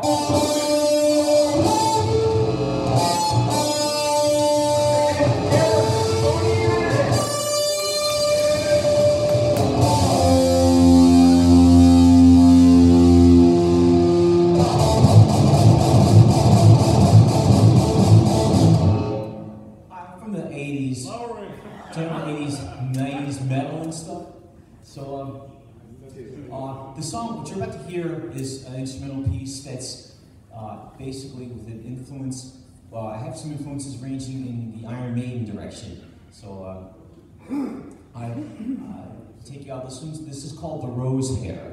The song, what you're about to hear, is an instrumental piece that's basically with an influence. I have some influences ranging in the Iron Maiden direction. So I take you out. This is called The Rose Hair.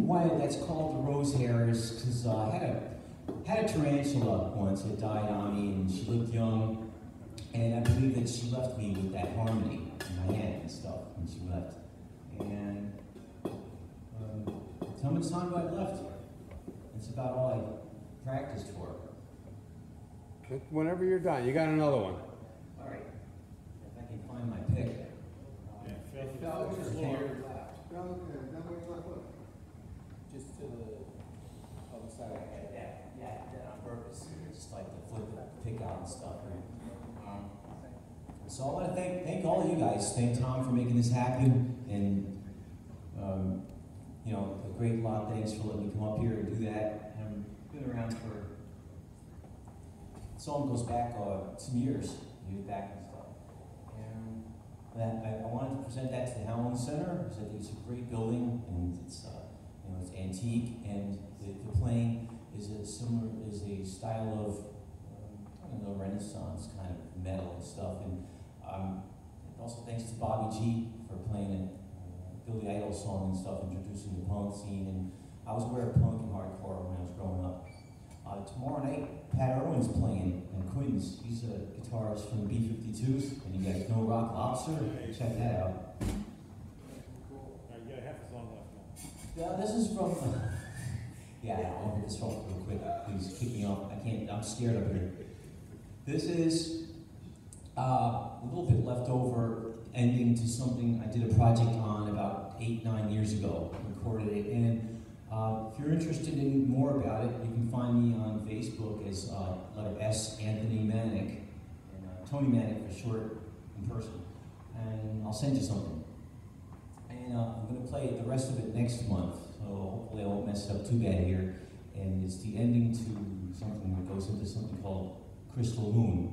why that's called the rose hair is because I had a tarantula once that died on me, and she lived young, and I believe that she left me with that harmony in my hand and stuff when she left. And how much time do I have left? That's about all I practiced for. Whenever you're done, you got another one. All right, if I can find my pick. Just to the other side. That on purpose. Just like to flip it, pick out and stuff. Right? So I want to thank all of you guys. Thank Tom for making this happen, and you know, a great lot. Thanks for letting me come up here and do that. I've been around for. The song goes back some years back and stuff. And I wanted to present that to the Howland Center because I think it's a great building, and it's it's antique, and the playing is a style of I don't know, Renaissance kind of metal and stuff. And also thanks to Bobby G for playing a Billy Idol song and stuff, introducing the punk scene. And I was aware of punk and hardcore when I was growing up. Tomorrow night, Pat Irwin's playing in Queens. He's a guitarist from the B-52s, and you guys know Rock Lobster. Check that out. Cool. You got half a song left now. Yeah, this is from. I'll get this off real quick. Please kick me off. I'm scared up here. This is a little bit left over, ending to something I did a project on about 8-9 years ago. Recorded it, and if you're interested in more about it, you can find me on Facebook as letter S, Anthony Manic, and Tony Manic for short in person. And I'll send you something. And I'm going to play the rest of it next month, so hopefully I won't mess it up too bad here. And it's the ending to something that goes into something called Crystal Moon.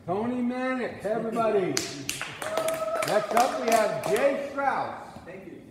Tony Manic, everybody. Next up we have Jay Strauss. Thank you.